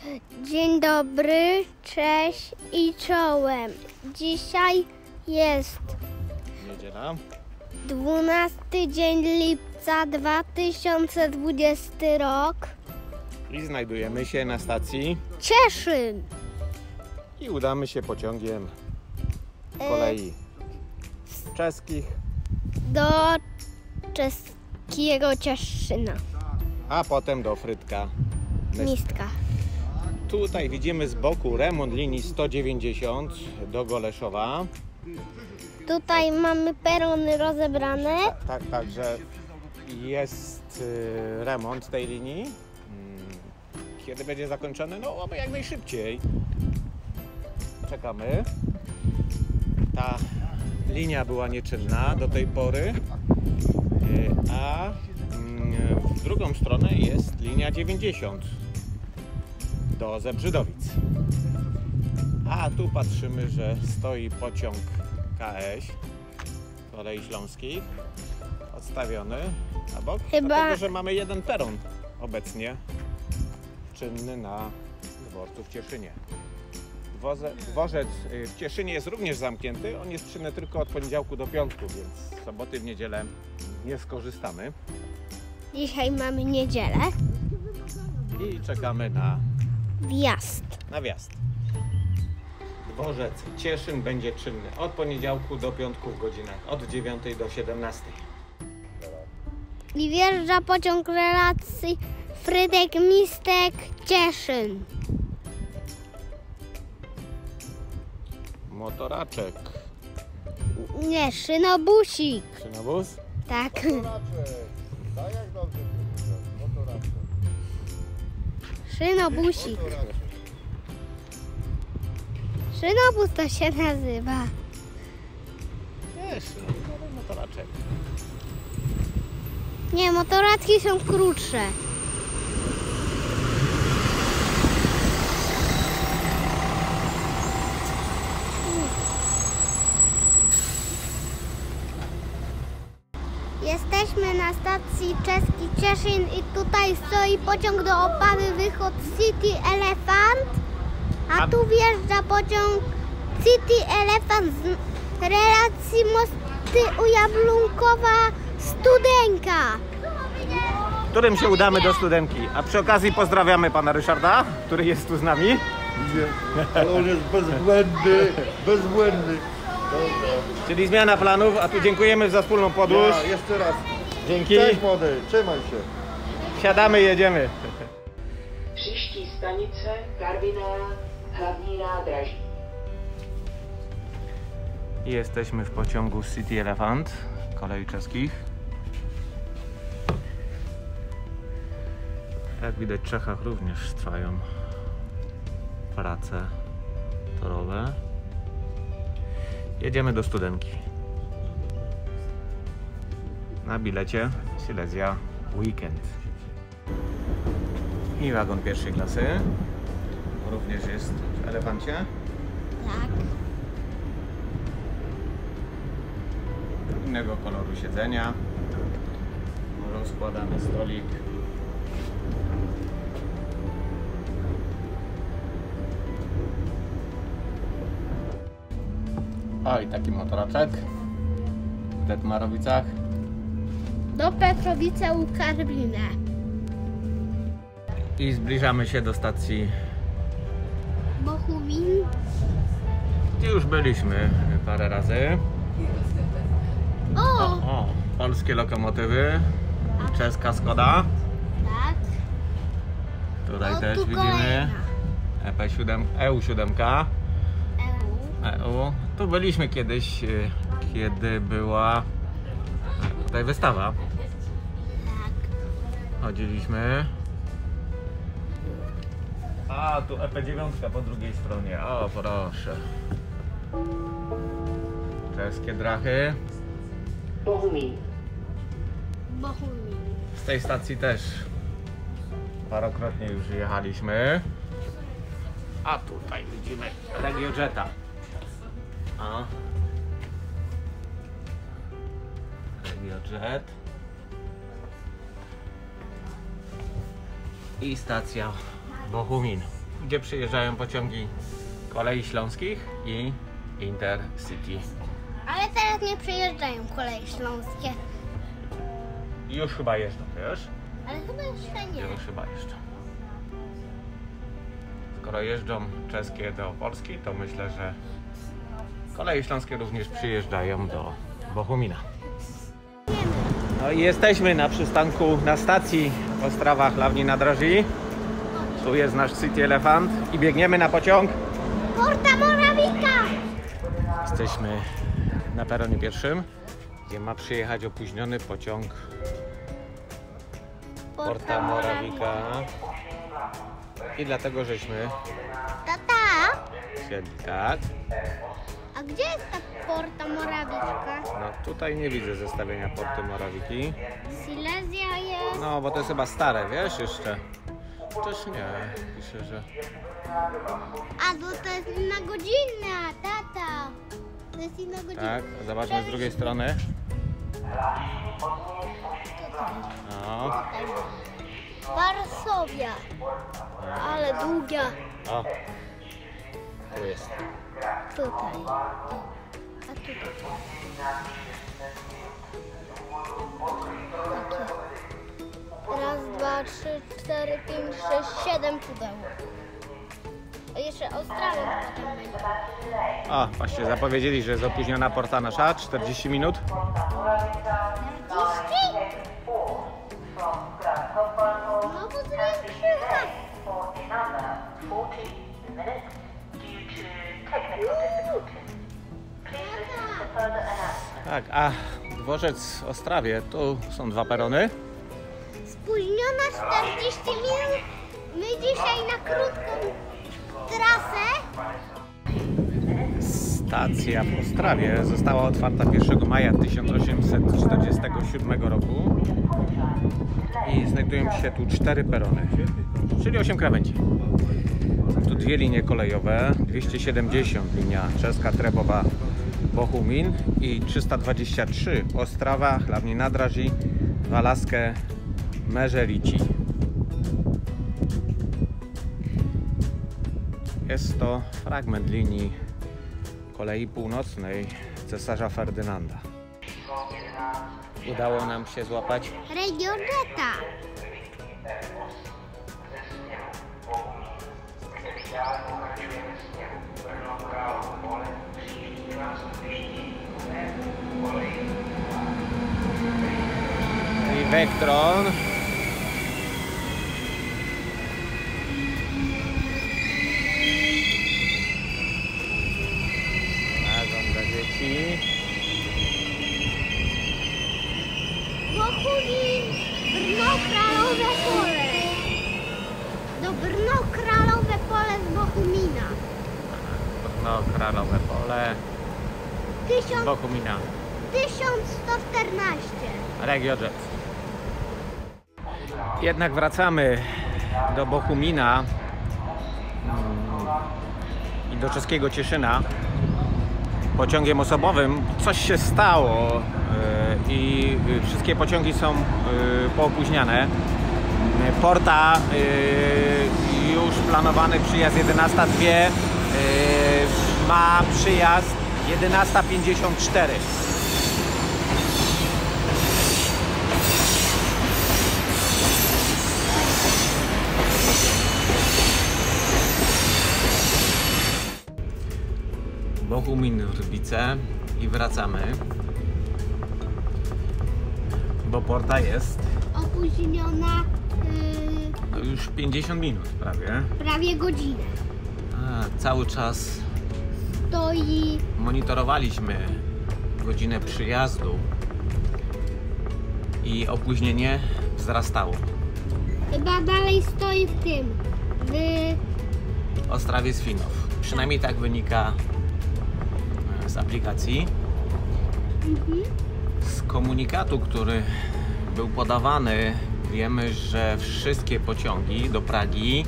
Dzień dobry, cześć i czołem. Dzisiaj jest Niedziela. 12 dzień lipca 2020 rok. I znajdujemy się na stacji Cieszyn. i udamy się pociągiem kolei czeskich, Do czeskiego Cieszyna. a potem do Frytka. Mistka. Tutaj widzimy z boku remont linii 190 do Goleszowa. Tutaj mamy perony rozebrane. Także jest remont tej linii. Kiedy będzie zakończony? No oby jak najszybciej. Czekamy. Ta linia była nieczynna do tej pory, a w drugą stronę jest linia 90 do Zebrzydowic. A tu patrzymy, że stoi pociąg KS Kolei Śląskich odstawiony na bok, dlatego że mamy jeden peron obecnie czynny na dworcu w Cieszynie. Dworzec w Cieszynie jest również zamknięty, on jest czynny tylko od poniedziałku do piątku, więc soboty w niedzielę nie skorzystamy. Dzisiaj mamy niedzielę. I czekamy na Wjazd. wjazd. Dworzec Cieszyn będzie czynny od poniedziałku do piątku w godzinach od 9 do 17. I wjeżdża pociąg relacji Frydek-Mistek-Cieszyn. Motoraczek. Nie, szynobusik. Szynobus? Tak. Tak jak dobrze powiedział, motoraczek. Szynobusik. Szynobus to się nazywa. Też, motoraczek. Nie, motoradki są krótsze. Jesteśmy na stacji Czeski Cieszyn i tutaj stoi pociąg do Opawy Wychód City Elephant, a tu wjeżdża pociąg City Elephant z relacji Mosty Ujablunkowa Studenka. Którym się udamy do Studenki. A przy okazji pozdrawiamy pana Ryszarda, który jest tu z nami. Nie, ale on jest bezbłędny, bezbłędny. Dobra. Czyli zmiana planów, a tu dziękujemy za wspólną podróż. Ja, jeszcze raz. Dzięki. Cześć młody, trzymaj się. Siadamy, jedziemy. Příští stanice Karviná, hlavní nádraží. I jesteśmy w pociągu City Elephant kolei czeskich. Jak widać, w Czechach również trwają prace torowe. Jedziemy do Studenki. Na bilecie Silesia Weekend. I wagon pierwszej klasy również jest w Elefancie. Tak. Innego koloru siedzenia. Rozkładany stolik. O, i taki motoraczek w Detmarowicach. Do Petrowice u Karwinę. I zbliżamy się do stacji, Bohumín. gdzie już byliśmy parę razy. O, polskie lokomotywy i czeska Skoda. Tak. Tutaj O, też tu widzimy kolejna. EU7. EU. EU. Tu byliśmy kiedyś, kiedy była tutaj wystawa. Tak. Chodziliśmy. A tu EP9 po drugiej stronie. O, proszę. Czeskie drachy. Bohumín. Bohumín. Z tej stacji też parokrotnie już jechaliśmy. A tutaj widzimy RegioJeta. A. RegioJet. I stacja Bohumín. gdzie przyjeżdżają pociągi Kolei Śląskich i Intercity. Ale teraz nie przyjeżdżają Koleje Śląskie. Już chyba jeżdżą, wiesz? Ale chyba jeszcze nie. Już chyba jeżdżą. Skoro jeżdżą czeskie do Polski, to myślę, że Koleje Śląskie również przyjeżdżają do Bochumina. No i jesteśmy na przystanku, na stacji w Ostrawa-Chlawnia-Draży. Tu jest nasz City Elephant i biegniemy na pociąg. Porta Morawika! Jesteśmy na peronie pierwszym, gdzie ma przyjechać opóźniony pociąg Porta Morawika. I dlatego żeśmy Tata, siedli tak. a gdzie jest ta Porta Morawika? No tutaj nie widzę zestawienia Porty Morawiki. Silesia jest. No bo to jest chyba stare, wiesz jeszcze. Też nie, piszę, że... A to jest inna godzina, tata. To jest inna godzina. Tak, zobaczmy z drugiej strony. No, Warszawia. Ale długa. o, tu jest. Tutaj. A tutaj. Raz, dwa, trzy, cztery, pięć, sześć, 7 pudeł. A jeszcze Australia potem będzie. O, właśnie zapowiedzieli, że jest opóźniona porta nasza, 40 minut. 40? No bo zwiększyła. Tak, a dworzec w Ostrawie, tu są 2 perony. Spóźniona 40 minut. My dzisiaj na krótką trasę. Stacja w Ostrawie została otwarta 1 maja 1847 roku i znajdują się tu 4 perony, czyli 8 krawędzi. Są tu 2 linie kolejowe, 270 linia czeska Trebowa Bochumin i 323 Ostrawa, Chlawnia-Draży, Walaskę, Merzelici. Jest to fragment linii kolei północnej cesarza Ferdynanda. Udało nam się złapać Regiojeta. i Vectron. Wagon dla dzieci. Bochumin, Brno Kralowe Pole. Do Brno Kralowe Pole z Bochumina. No, Kralowe Pole, 1114. Bochumina, Regiojet. Jednak wracamy do Bochumina i do czeskiego Cieszyna pociągiem osobowym. Coś się stało i wszystkie pociągi są poopóźniane. Porta już planowany przyjazd 11:02 ma przyjazd 11:54. Bochumin Wrbice i wracamy, bo porta jest Opóźniona już 50 minut prawie. prawie godzinę. Cały czas Stoi. monitorowaliśmy godzinę przyjazdu i opóźnienie wzrastało. Chyba dalej stoi w tym. W Ostrawie Swinow. Przynajmniej tak wynika z aplikacji. Z komunikatu, który był podawany, wiemy, że wszystkie pociągi do Pragi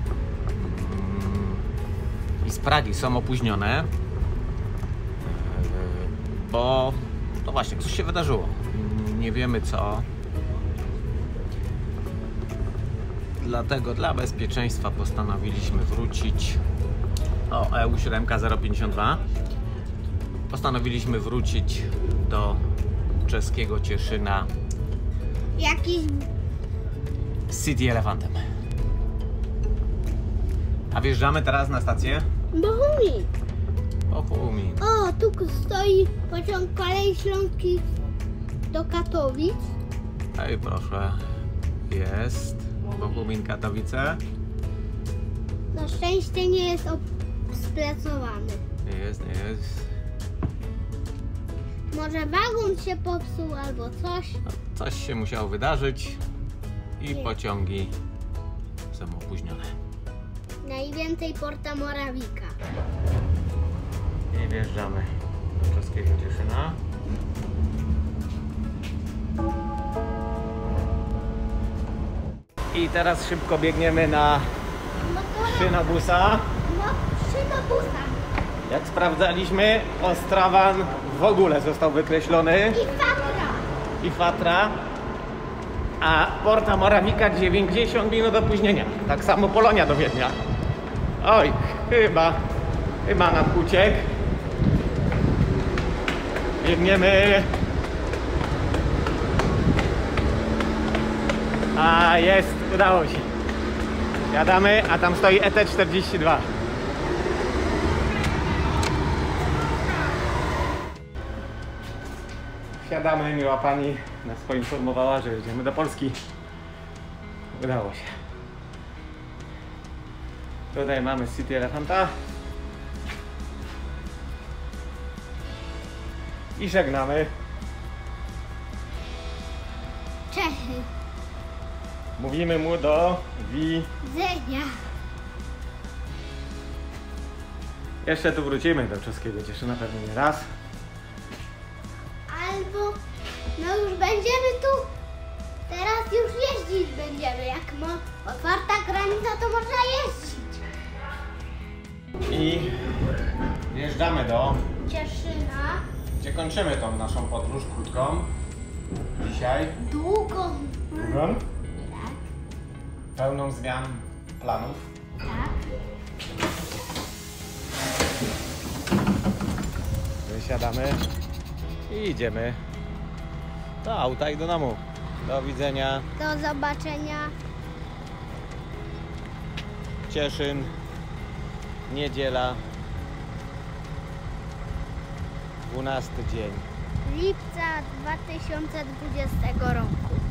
i z Pragi są opóźnione, bo no właśnie, coś się wydarzyło. Nie wiemy co. Dlatego dla bezpieczeństwa postanowiliśmy wrócić. O, EU7 052. Postanowiliśmy wrócić do czeskiego Cieszyna Jakiś... City Elefantem. A wjeżdżamy teraz na stację Bohumín. Bohumín. O, tu stoi pociąg Kolei Śląskiej do Katowic. Ej, proszę. Jest Bohumín Katowice. Na szczęście nie jest splacowany. Nie jest, nie jest. Może wagon się popsuł albo coś. No, coś się musiało wydarzyć i Nie. pociągi są opóźnione. Najwięcej Porta Morawika. I wjeżdżamy do czeskiego Cieszyna. I teraz szybko biegniemy na Szynobusa. No, Szynobusa. Jak sprawdzaliśmy, Ostrawan w ogóle został wykreślony I Fatra. i Fatra, a Porta Morawika 90 minut opóźnienia. Tak samo Polonia do Wiednia. Oj, chyba nam uciekł. Biegniemy. A jest, udało się. Jadamy, a tam stoi ET42. Wsiadamy, miła pani nas poinformowała, że jedziemy do Polski. Udało się. Tutaj mamy City Elefanta. I żegnamy. Czechy. Mówimy mu do Zenia. Jeszcze tu wrócimy do czeskiego Cieszyna pewnie nie raz. Albo no już będziemy tu. Teraz już jeździć będziemy. Jak otwarta granica, to można jeździć. I wjeżdżamy do, Cieszyna. gdzie kończymy tą naszą podróż krótką. Dzisiaj. Długą. Drugą. Tak, Pełną zmian planów. tak. Wysiadamy i idziemy do auta i do domu. Do widzenia. Do zobaczenia. Cieszyn. Niedziela. 12 dzień. Lipca 2020 roku.